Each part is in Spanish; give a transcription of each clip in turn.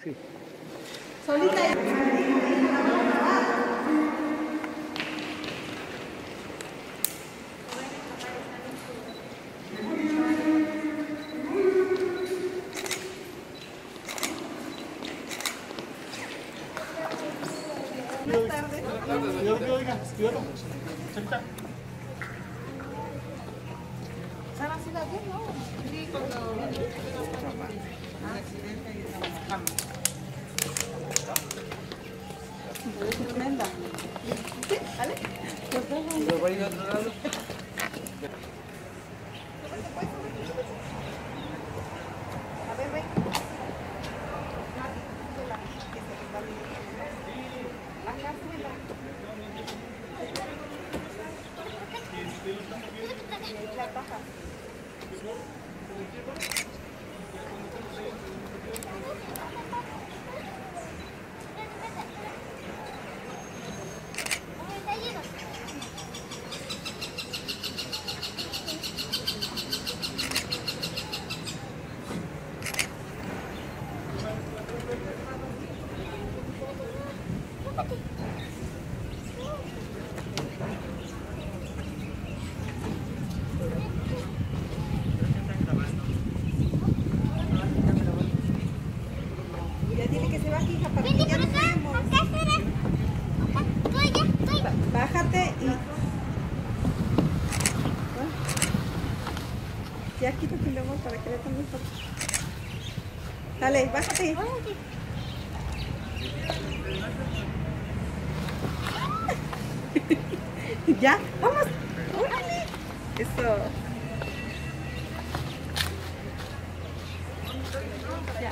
Sí. Solita. Buenas tardes. ¿Sara sí la bien, no? Sí, cuando accidente y trabajamos. Es tremenda. ¿Sí? ¿Vale? ¿Lo voy a ir a otro lado? A ver, ve. Acá, súbela. La taja. Ya dile que se baje, hija, para que ya nos vemos. Bájate y... Ya quítate el amor para que le tomes foto. Dale, bájate. Ya, vamos. ¡Órale! Eso. Ya.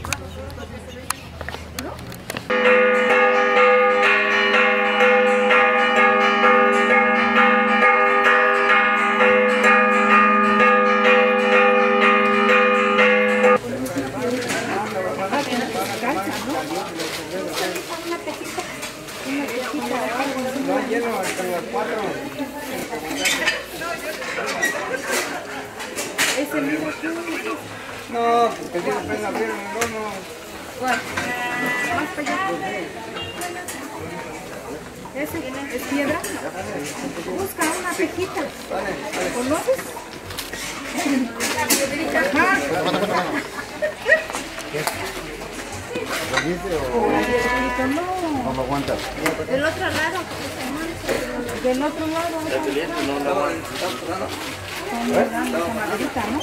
No, lleno hasta las 4. Ese libro tú. No, que tiene pena abrir el horno. ¿Cuál? Más para allá. ¿Ese es piedra? Busca una pejita. ¿Conoces? Ajá. No lo aguantas. Del otro lado. Del otro lado. Con maderita, ¿no?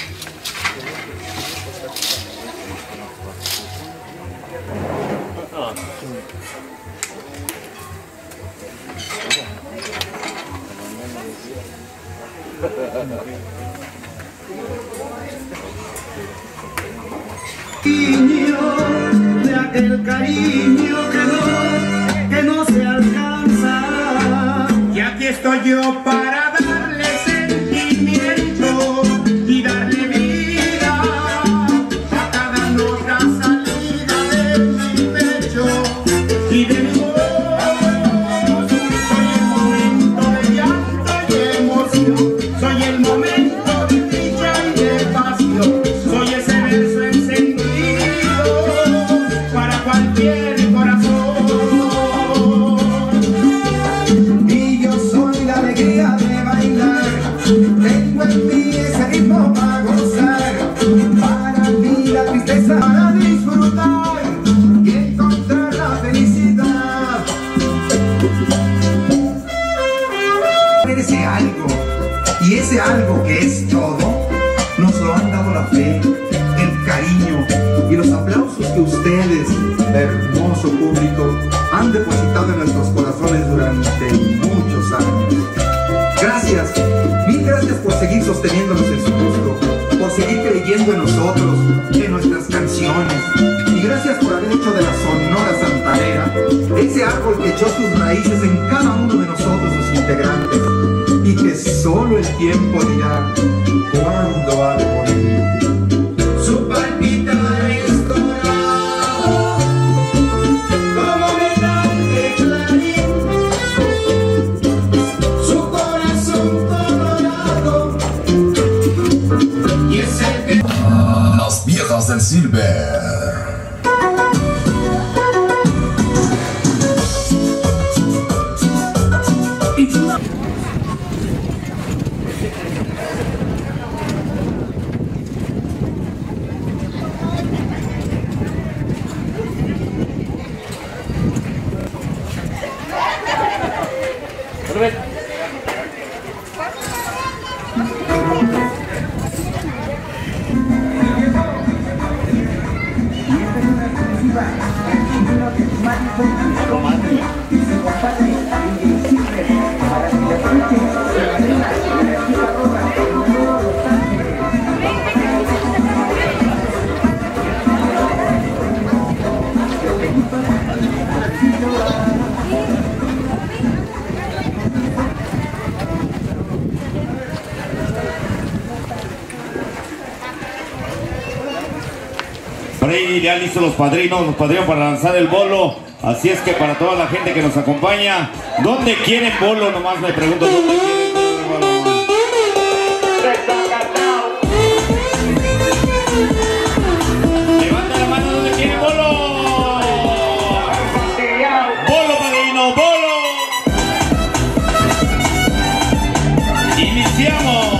De aquel cariño que no se alcanza. Y aquí estoy yo para darle sentimiento y darle vida a cada nota salida de mi pecho y de mi voz. Soy el momento de llanto y emoción, soy el momento de dicha y de pasión, soy ese verso encendido para cualquier corazón. Y yo soy la alegría de bailar, tengo en mí ese ritmo para gozar, para mí la tristeza para disfrutar y encontrar la felicidad. Ese algo, y ese algo que es todo, nos lo han dado la fe, el cariño y los aplausos que ustedes, hermoso público, han depositado en nuestros corazones durante muchos años. Gracias, mil gracias por seguir sosteniéndonos en su gusto, por seguir creyendo en nosotros, en nuestras canciones, y gracias por haber hecho de la Sonora Santanera ese árbol que echó sus raíces en cada uno de nosotros, sus integrantes, y que solo el tiempo dirá cuándo ha de morir. Su palpitar es dorado, como metal de clarín, su corazón colorado, y es el que... Las viejas del Silver. Rubén. Por ahí ya listos los padrinos para lanzar el bolo. Así es que para toda la gente que nos acompaña, ¿dónde quieren bolo? Nomás me pregunto, ¿dónde quieren bolo? Levanta la mano, ¿dónde quieren bolo? Bolo, padrino, bolo. Iniciamos.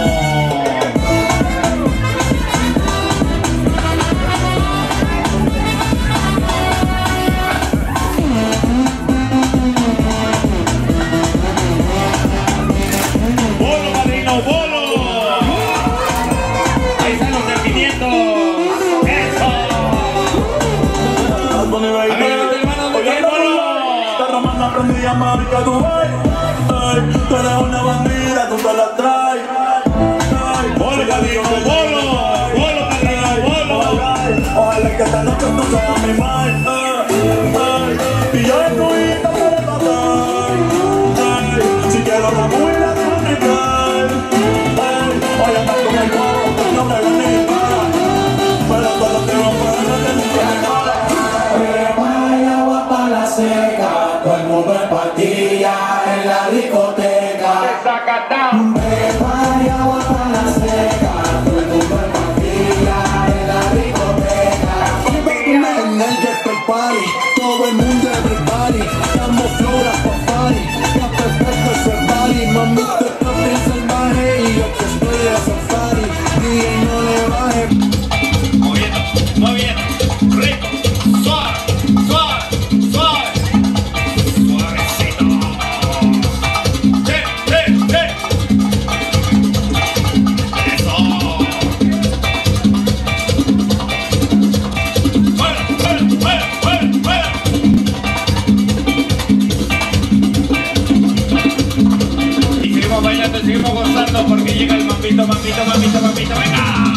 Marca tu baile, tú eres una bandida, tú te la traes. Bolo, padrino, bolo, bolo, padrino, bolo. Ojalá que esta noche tú seas mi mal. Y yo en tu hija para matar. Si quiero la muela, déjame entrar. Oye, anda con el juego, no me ganes ni para. Pero todo te va a poner en mi cara. Vaya agua para la seca, todo el mundo en patilla en la discoteca. Vaya agua para la seca, todo el mundo en patilla en la discoteca. En el Jet Party, todo el mundo everybody. Damos floras pa' party, ya perfecto ese body. Mami, te toques salvaje y yo que estoy de safari. DJ no le baje. Moviendo, moviendo, rico, suave, suave, suave, suavecito. Eso. Fuera. Y seguimos bailando, seguimos gozando porque llega el mambito, venga.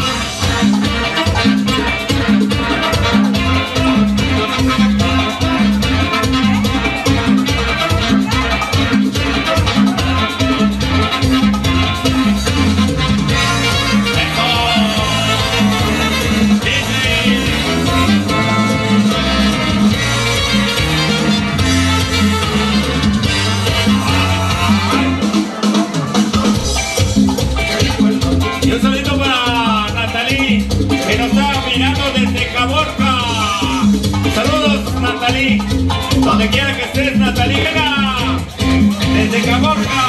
Y un saludito para Natalie, que nos está mirando desde Caborca. Saludos, Natalie. Donde quiera que estés, Natalie, venga. Desde Caborca.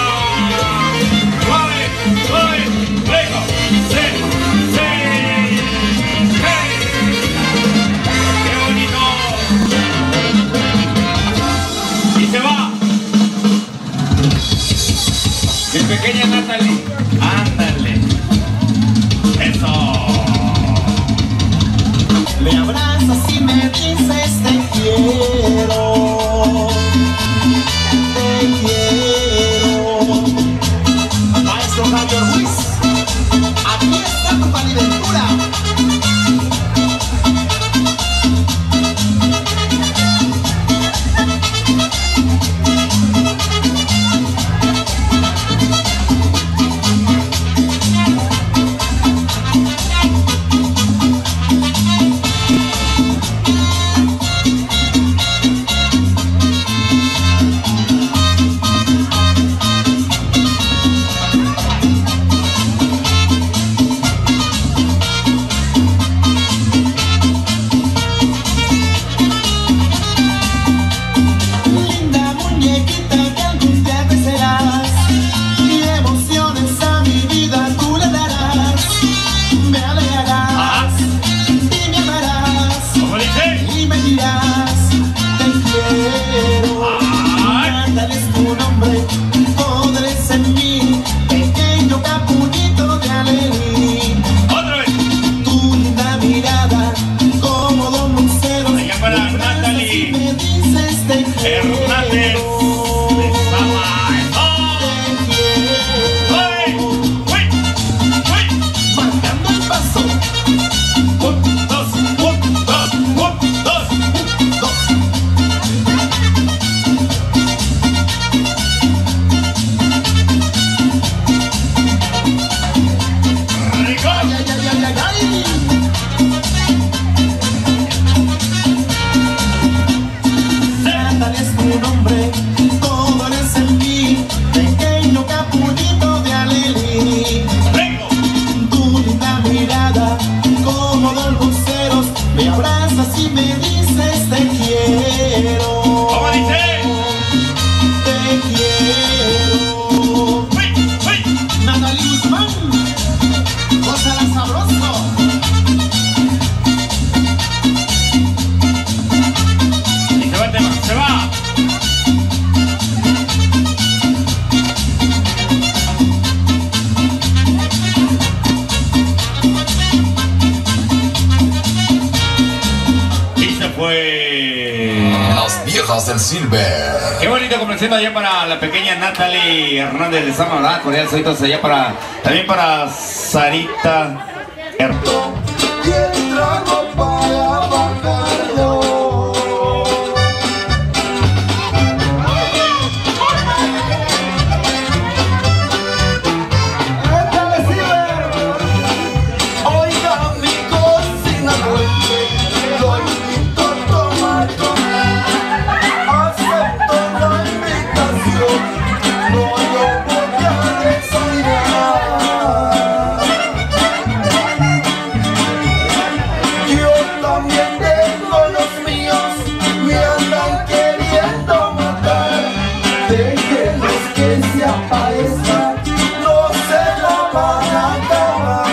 Suave, rico. Sí. Hey. Qué bonito. Y se va. Mi pequeña Natalie. Ándale. Eso. Me abrazas y me dices te quiero. Maestro Javier Ruiz, aquí está tu caliventura. pasa si me dices te quiero? ¿Cómo dice? Te quiero. Natalie Guzmán, gózala sabroso. Y se va el tema, se va. Y se fue. Las viejas del Silver. Qué bonito complaciendo allá para la pequeña Natalie Hernández de Sama, ¿verdad? Cordial saludos allá para, también para Sarita Herto. Y el trago para bajarlo. Oiga mi cocina duende, lo invito a tomar con él. Acepto la invitación, no lo voy a desayunar. Yo también tengo los míos, me andan queriendo matar. Déjenlos que se aparezcan, no se la van a acabar.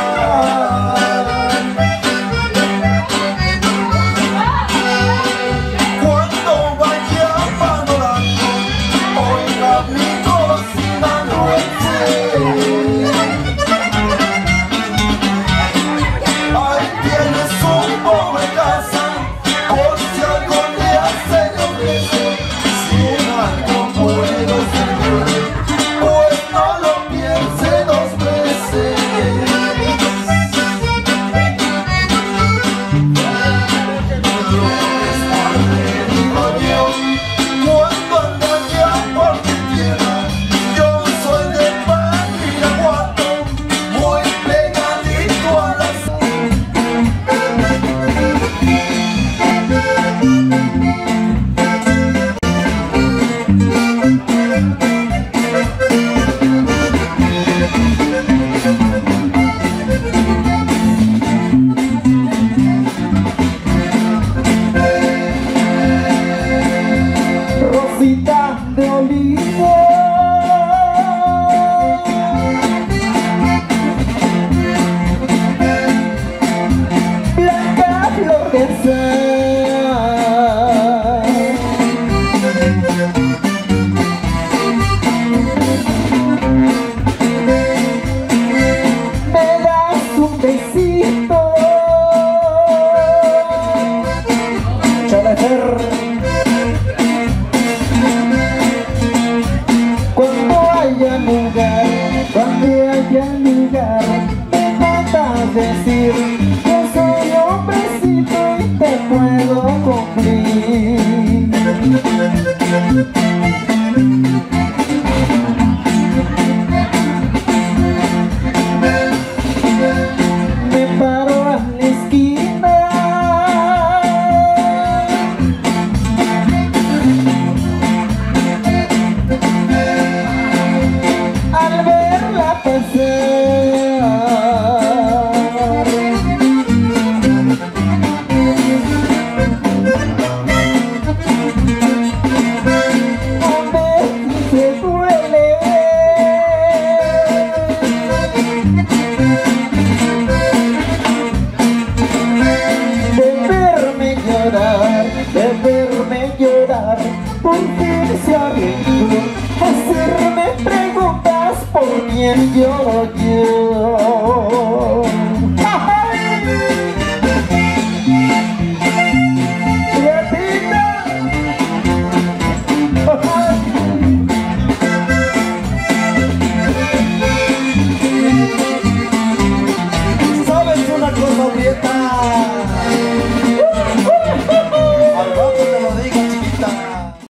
Cuando vaya panorando, oiga mi cocina nuece. Ahí tienes un pobre casa, por si algo le hace le ofrece. Si en algo puedo servir, pues no lo piense dos veces. Cuando ando allá por mi tierra, yo soy de Badiraguato, muy pegadito a la Rosita de olivo, blanca flor de me das un besito, Chalefer. Cuando haya lugar, me mandas decir, yo soy hombrecito y te puedo cumplir. Me paro a la esquina, al verla pasar. A veces se duele de verme llorar, porque se arregló hacerme preguntas por quién lloro yo.